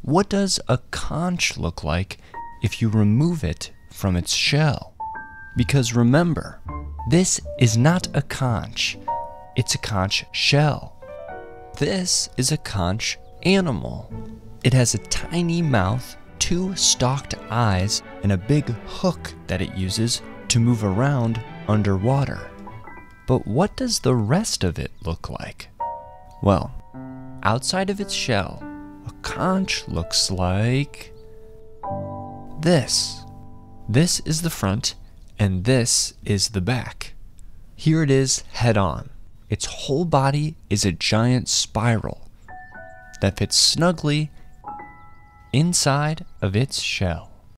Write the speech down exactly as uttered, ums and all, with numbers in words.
what does a conch look like if you remove it from its shell? Because remember, this is not a conch, it's a conch shell. This is a conch animal. It has a tiny mouth, two stalked eyes, and a big hook that it uses to move around underwater. But what does the rest of it look like? Well, outside of its shell, a conch looks like this. This is the front, and this is the back. Here it is head on. Its whole body is a giant spiral that fits snugly inside of its shell.